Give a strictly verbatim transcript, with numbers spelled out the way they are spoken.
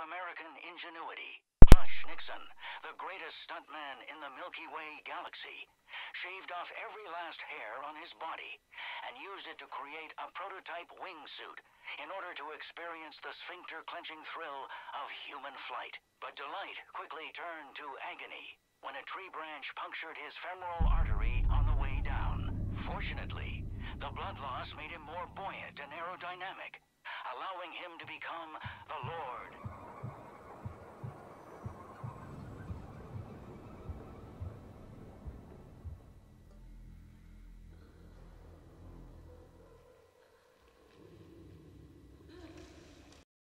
American ingenuity. Hush Nixon, the greatest stuntman in the Milky Way galaxy, shaved off every last hair on his body and used it to create a prototype wingsuit in order to experience the sphincter-clenching thrill of human flight. But delight quickly turned to agony when a tree branch punctured his femoral artery on the way down. Fortunately, the blood loss made him more buoyant and aerodynamic, allowing him to become the Lord